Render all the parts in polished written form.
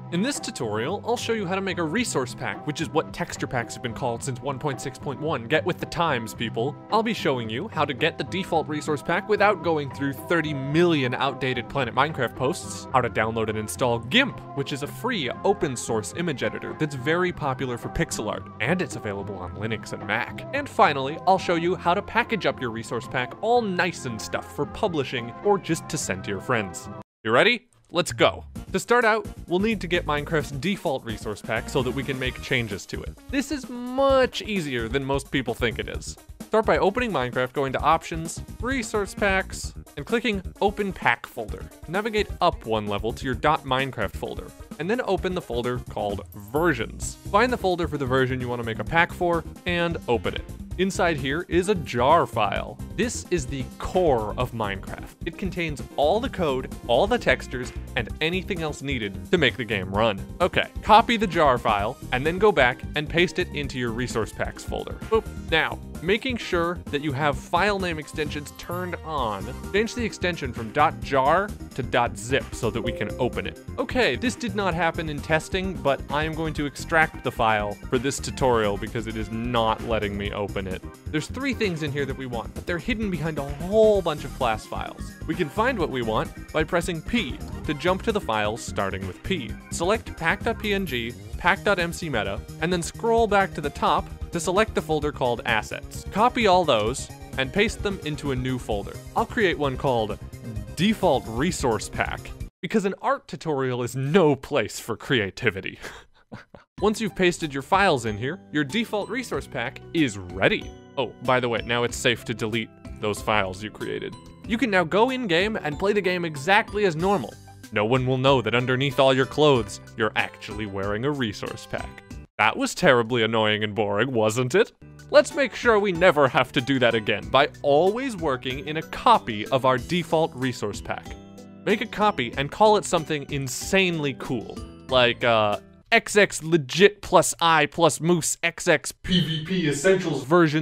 In this tutorial, I'll show you how to make a resource pack, which is what texture packs have been called since 1.6.1. Get with the times, people. I'll be showing you how to get the default resource pack without going through 30 million outdated Planet Minecraft posts, how to download and install GIMP, which is a free open source image editor that's very popular for pixel art, and it's available on Linux and Mac. And finally, I'll show you how to package up your resource pack all nice and stuff for publishing or just to send to your friends. You ready? Let's go. To start out, we'll need to get Minecraft's default resource pack so that we can make changes to it. This is much easier than most people think it is. Start by opening Minecraft, going to Options, Resource Packs, and clicking Open Pack Folder. Navigate up one level to your .minecraft folder, and then open the folder called Versions. Find the folder for the version you want to make a pack for, and open it. Inside here is a jar file. This is the core of Minecraft. It contains all the code, all the textures, and anything else needed to make the game run. Okay, copy the jar file, and then go back and paste it into your resource packs folder. Boop. Now, making sure that you have file name extensions turned on, change the extension from .jar to .zip so that we can open it. Okay, this did not happen in testing, but I am going to extract the file for this tutorial because it is not letting me open it. There's 3 things in here that we want, but they're hidden behind a whole bunch of class files. We can find what we want by pressing P to jump to the files starting with P. Select pack.png, pack.mcmeta, and then scroll back to the top to select the folder called Assets. Copy all those and paste them into a new folder. I'll create one called Default Resource Pack because an art tutorial is no place for creativity. Once you've pasted your files in here, your default resource pack is ready. Oh, by the way, now it's safe to delete those files you created. You can now go in-game and play the game exactly as normal. No one will know that underneath all your clothes, you're actually wearing a resource pack. That was terribly annoying and boring, wasn't it? Let's make sure we never have to do that again by always working in a copy of our default resource pack. Make a copy and call it something insanely cool, like XX legit plus I plus moose XX PvP essentials version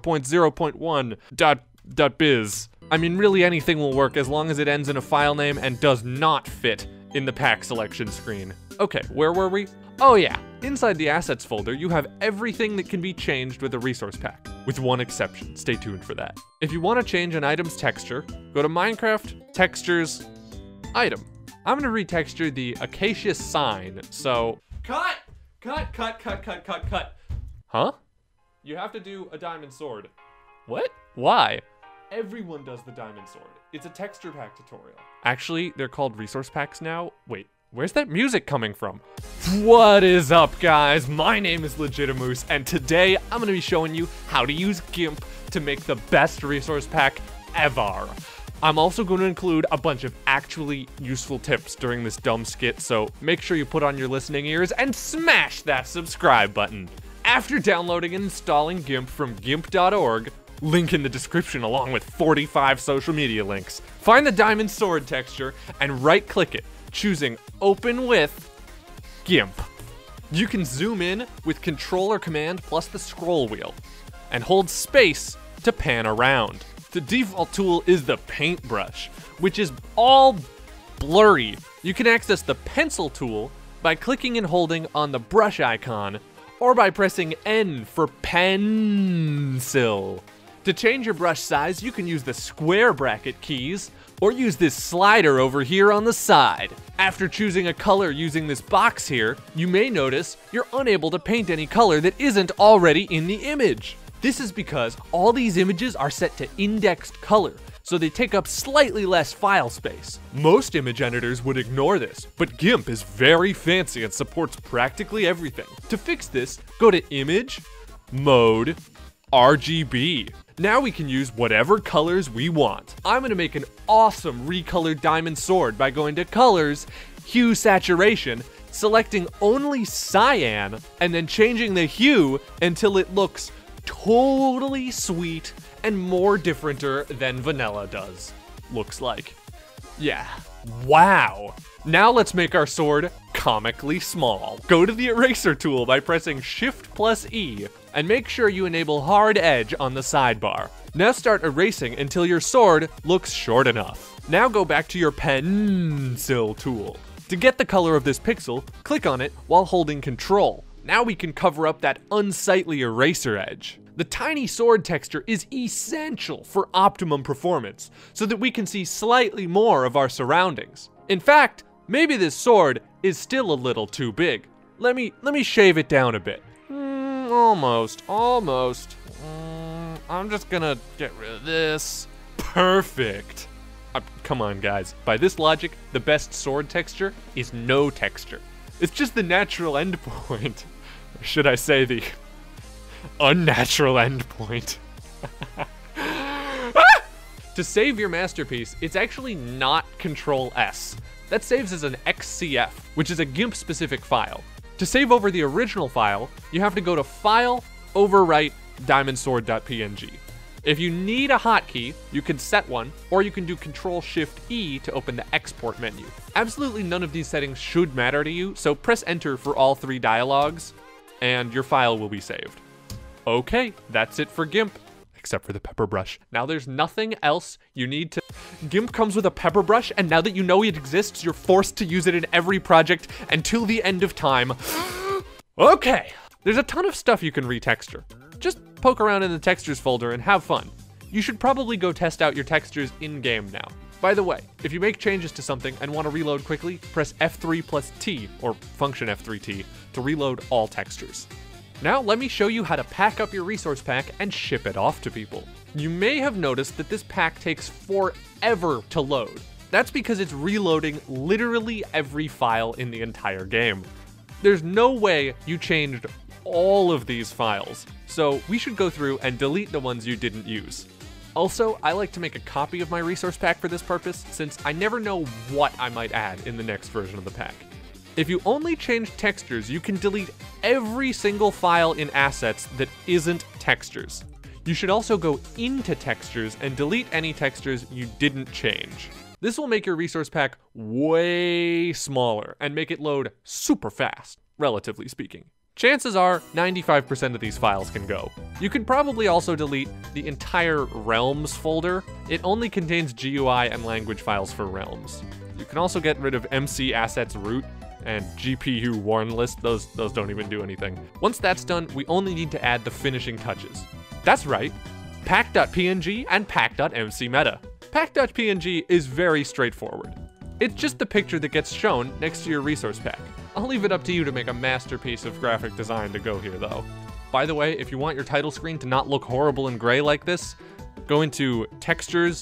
0.0.1 .biz. I mean, really anything will work as long as it ends in a file name and does not fit in the pack selection screen. Okay, where were we? Oh yeah, inside the assets folder, you have everything that can be changed with a resource pack, with one exception. Stay tuned for that. If you want to change an item's texture, go to Minecraft, Textures, Item. I'm gonna retexture the acacia sign, so cut. Huh? You have to do a diamond sword. What? Why? Everyone does the diamond sword. It's a texture pack tutorial. Actually, they're called resource packs now. Wait, where's that music coming from? What is up, guys? My name is Legitimus, and today I'm gonna be showing you how to use GIMP to make the best resource pack ever. I'm also going to include a bunch of actually useful tips during this dumb skit, so make sure you put on your listening ears and smash that subscribe button. After downloading and installing GIMP from gimp.org, link in the description along with 45 social media links, find the diamond sword texture and right-click it, choosing Open with GIMP. You can zoom in with Control or Command plus the scroll wheel, and hold space to pan around. The default tool is the paintbrush, which is all blurry. You can access the pencil tool by clicking and holding on the brush icon, or by pressing N for pencil. To change your brush size, you can use the square bracket keys, or use this slider over here on the side. After choosing a color using this box here, you may notice you're unable to paint any color that isn't already in the image. This is because all these images are set to indexed color, so they take up slightly less file space. Most image editors would ignore this, but GIMP is very fancy and supports practically everything. To fix this, go to Image, Mode, RGB. Now we can use whatever colors we want. I'm gonna make an awesome recolored diamond sword by going to Colors, Hue Saturation, selecting only cyan, and then changing the hue until it looks totally sweet and more differenter than vanilla does. Looks like. Yeah. Wow. Now let's make our sword comically small. Go to the eraser tool by pressing Shift plus E and make sure you enable hard edge on the sidebar. Now start erasing until your sword looks short enough. Now go back to your pencil tool. To get the color of this pixel, click on it while holding Control. Now we can cover up that unsightly eraser edge. The tiny sword texture is essential for optimum performance, so that we can see slightly more of our surroundings. In fact, maybe this sword is still a little too big. Let me shave it down a bit. Almost. I'm just gonna get rid of this. Perfect. Come on, guys. By this logic, the best sword texture is no texture. It's just the natural endpoint. Or should I say the unnatural endpoint? To save your masterpiece, it's actually not Control-S. That saves as an XCF, which is a GIMP-specific file. To save over the original file, you have to go to File, Overwrite, DiamondSword.png. If you need a hotkey, you can set one, or you can do Control-Shift-E to open the export menu. Absolutely none of these settings should matter to you, so press enter for all 3 dialogues, and your file will be saved. Okay, that's it for GIMP, except for the pepper brush. Now there's nothing else you need to... GIMP comes with a pepper brush, and now that you know it exists, you're forced to use it in every project until the end of time. Okay, there's a ton of stuff you can retexture. Just poke around in the textures folder and have fun. You should probably go test out your textures in-game now. By the way, if you make changes to something and want to reload quickly, press F3 plus T, or function F3T, to reload all textures. Now let me show you how to pack up your resource pack and ship it off to people. You may have noticed that this pack takes forever to load. That's because it's reloading literally every file in the entire game. There's no way you changed all of these files, so we should go through and delete the ones you didn't use. Also, I like to make a copy of my resource pack for this purpose, since I never know what I might add in the next version of the pack. If you only change textures, you can delete every single file in assets that isn't textures. You should also go into textures and delete any textures you didn't change. This will make your resource pack way smaller and make it load super fast, relatively speaking. Chances are 95% of these files can go. You could probably also delete the entire Realms folder. It only contains GUI and language files for Realms. You can also get rid of MC assets root and GPU warn list. Those don't even do anything. Once that's done, we only need to add the finishing touches. That's right, pack.png and pack.mcmeta. Pack.png is very straightforward. It's just the picture that gets shown next to your resource pack. I'll leave it up to you to make a masterpiece of graphic design to go here though. By the way, if you want your title screen to not look horrible and gray like this, go into Textures,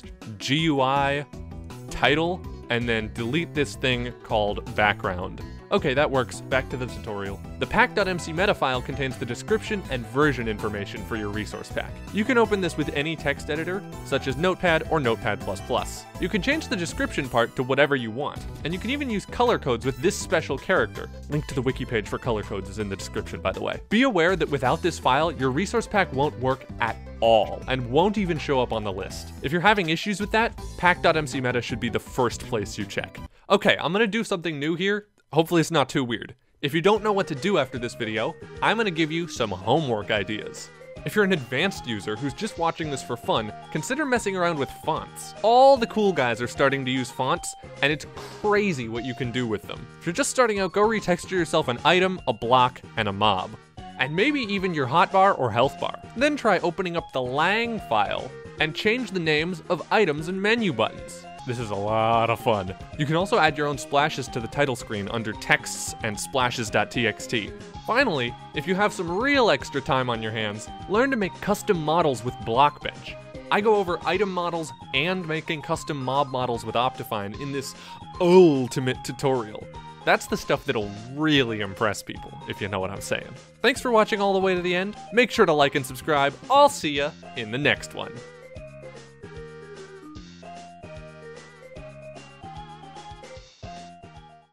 GUI, Title, and then delete this thing called Background. Okay, that works. Back to the tutorial. The pack.mcmeta file contains the description and version information for your resource pack. You can open this with any text editor, such as Notepad or Notepad++. You can change the description part to whatever you want, and you can even use color codes with this special character. Link to the wiki page for color codes is in the description, by the way. Be aware that without this file, your resource pack won't work at all, and won't even show up on the list. If you're having issues with that, pack.mcmeta should be the first place you check. Okay, I'm gonna do something new here. Hopefully it's not too weird. If you don't know what to do after this video, I'm gonna give you some homework ideas. If you're an advanced user who's just watching this for fun, consider messing around with fonts. All the cool guys are starting to use fonts, and it's crazy what you can do with them. If you're just starting out, go retexture yourself an item, a block, and a mob. And maybe even your hotbar or health bar. Then try opening up the lang file and change the names of items and menu buttons. This is a lot of fun. You can also add your own splashes to the title screen under texts and splashes.txt. Finally, if you have some real extra time on your hands, learn to make custom models with Blockbench. I go over item models and making custom mob models with Optifine in this ultimate tutorial. That's the stuff that'll really impress people, if you know what I'm saying. Thanks for watching all the way to the end. Make sure to like and subscribe. I'll see ya in the next one.